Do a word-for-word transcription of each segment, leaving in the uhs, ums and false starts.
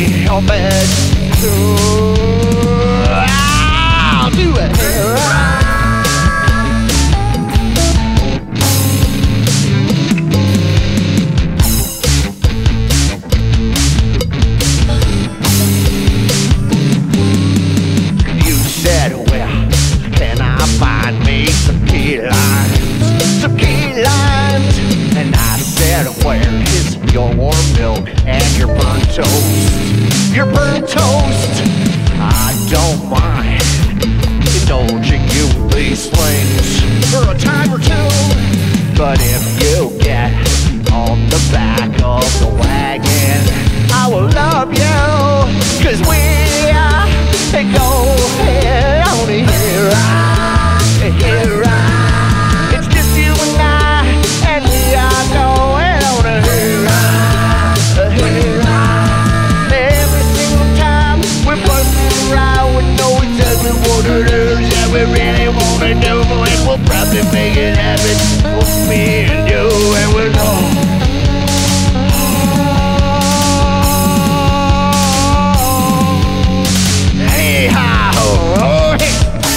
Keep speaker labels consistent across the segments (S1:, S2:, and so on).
S1: help it. Ooh, I'll do it. You said, well, can I find me some key limes? Some key limes. And I said, where is your milk and your burnt toast? Your burnt toast. I don't mind indulging you these things for a time or two. But if you get on the back of the wagon, I will love you. Cause we uh, go ahead on here, here. It's just you and I, and we are going on here, here. Every single time we're busting around, we know exactly what it is that we really want to do, and we'll probably make it happen for me and you, and we're gone. Hey, hi, ho, hey.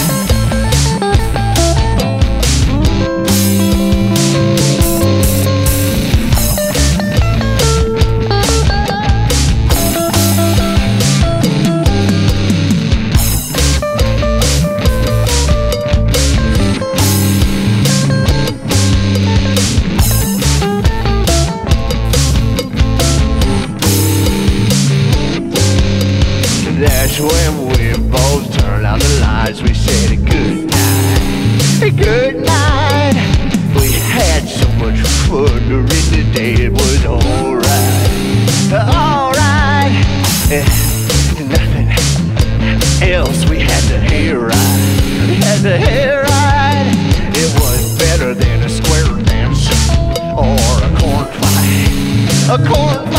S1: That's when we both turned out the lights. We said a good night, a good night. We had so much fun during the day. It was alright, alright. Eh, nothing else we had to hear right. We had to hear right. It was better than a square dance or a corn fight, a corn